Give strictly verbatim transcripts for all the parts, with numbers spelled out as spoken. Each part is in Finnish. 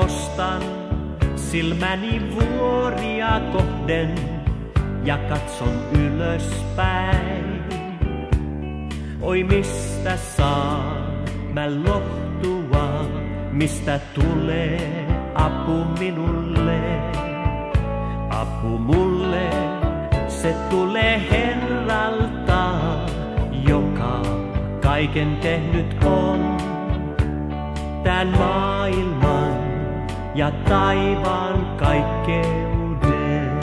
nostan silmäni vuoria kohden ja katson ylöspäin. Oi mistä saan mä lohtua, mistä tulee apu minulle? Apu mulle, se tulee Herralta, joka kaiken tehnyt on. Tän maailman ja taivaan kaikkeuden.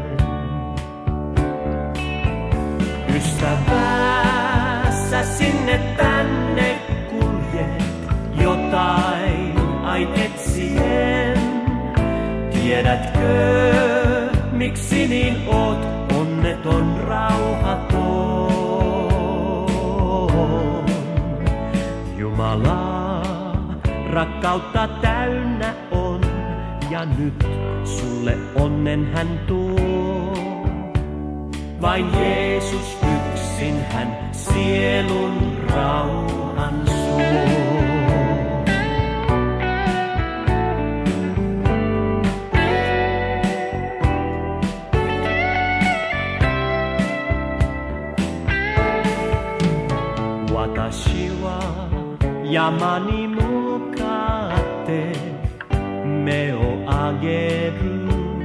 Ystävää, sä sinne tänne kuljet, jotain ain etsien. Tiedätkö, miksi niin oot onneton, rauhaton? Jumala rakkautta täynnä on, ja nyt sulle onnen hän tuo. Vain Jeesus yksin hän sielun rauhan suo. Watashi wa yamani mukate me o ageru.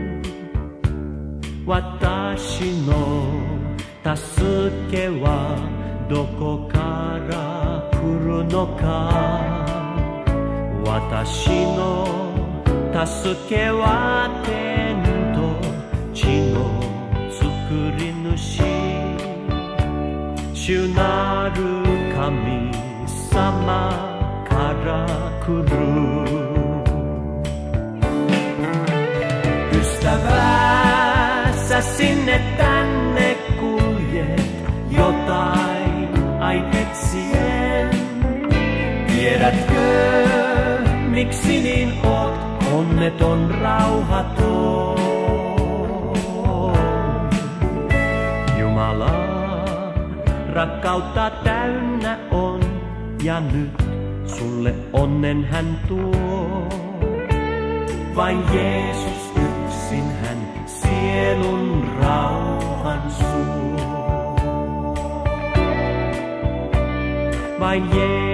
Watashi no tasuke wa doko kara kuru no ka? Watashi no tasuke wa tento chi no tsukurinushi. Shunaru kami sama kara kuru. Ystävää, sä sinne tänne kuljet, jotain ain etsien. Tiedätkö, miksi niin oot onneton, rauhaton? Jumala rakkautta täynnä on, ja nyt sulle onnen hän tuo. Vain Jeesus yksin hän sielun rauhan suo. Vain Jeesus